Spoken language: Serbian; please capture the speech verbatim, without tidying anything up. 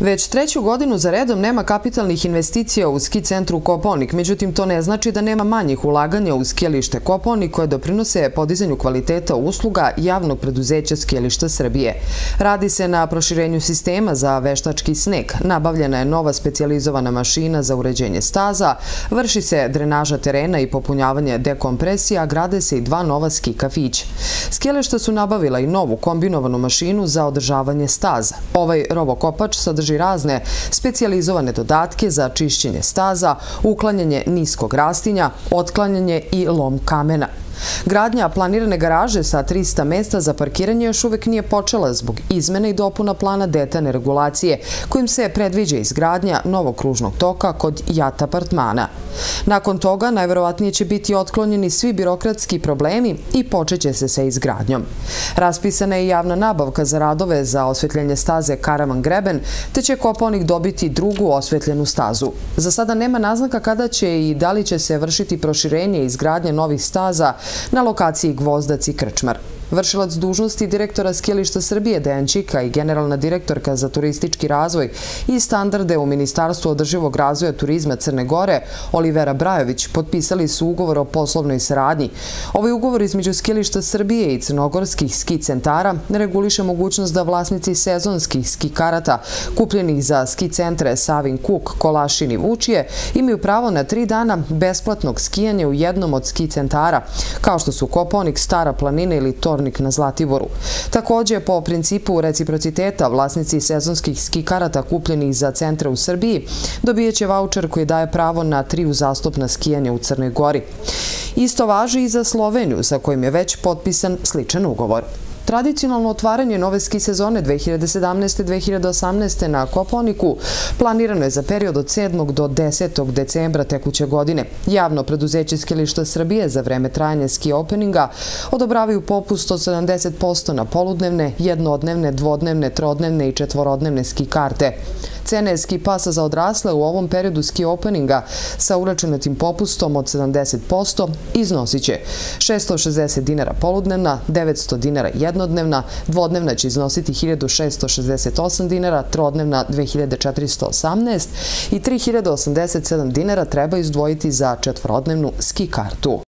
Već treću godinu za redom nema kapitalnih investicija u ski centru Kopaonik, međutim to ne znači da nema manjih ulaganja u skijalište Kopaonik koje doprinose podizanju kvaliteta usluga javnog preduzeća Skijališta Srbije. Radi se na proširenju sistema za veštački sneg, nabavljena je nova specijalizovana mašina za uređenje staza, vrši se drenaža terena i popunjavanje dekompresija, grade se i dva nova ski kafića. Skijališta su nabavila i novu kombinovanu mašinu za održavanje staza. Ovaj rovokopač sadrži razne specijalizovane dodatke za čišćenje staza, uklanjanje niskog rastinja, otklanjanje i lom kamena. Gradnja planirane garaže sa trista mesta za parkiranje još uvek nije počela zbog izmena i dopuna plana detaljne regulacije, kojim se predviđa izgradnja novog kružnog toka kod JAT apartmana. Nakon toga, najverovatnije će biti otklonjeni svi birokratski problemi i počeće se sa izgradnjom. Raspisana je javna nabavka za radove za osvetljenje staze Karaman Greben, te će Kopaonik dobiti drugu osvetljenu stazu. Za sada nema naznaka kada će i da li će se vršiti proširenje i izgradnja novih staza na lokaciji Gvozdac i Krčmar. Vršilac dužnosti direktora Skijališta Srbije Dejan Čika i generalna direktorka za turistički razvoj i standarde u Ministarstvu održivog razvoja turizma Crne Gore Olivera Brajović potpisali su ugovor o poslovnoj saradnji. Ovaj ugovor između Skijališta Srbije i crnogorskih ski centara reguliše mogućnost da vlasnici sezonskih ski karata kupljenih za ski centre Savin Kuk, Kolašin i Vučije imaju pravo na tri dana besplatnog skijanja u jednom od ski centara, kao što su Kopaonik, Stara planina ili Tornik na Zlatiboru. Takođe, po principu reciprociteta, vlasnici sezonskih ski karata kupljenih za centre u Srbiji dobijeće vaučer koji daje pravo na tri uzastopna skijanja u Crnoj Gori. Isto važi i za Sloveniju, sa kojim je već potpisan sličan ugovor. Tradicionalno otvaranje nove ski sezone dve hiljade sedamnaeste. dve hiljade osamnaeste. na Kopaoniku planirano je za period od sedmog do desetog decembra tekuće godine. Javno preduzeće Skijališta Srbije za vreme trajanja ski openinga odobravaju popust od sedamdeset posto na poludnevne, jednodnevne, dvodnevne, trodnevne i četvorodnevne ski karte. Cene ski pasa za odrasle u ovom periodu ski openinga sa uračunatim popustom od sedamdeset posto iznosit će šesto šezdeset dinara poludnevna, devetsto dinara jednodnevna, dvodnevna će iznositi hiljadu šesto šezdeset osam dinara, trodnevna dve hiljade četiristo osamnaest i tri hiljade osamdeset sedam dinara treba izdvojiti za četvorodnevnu ski kartu.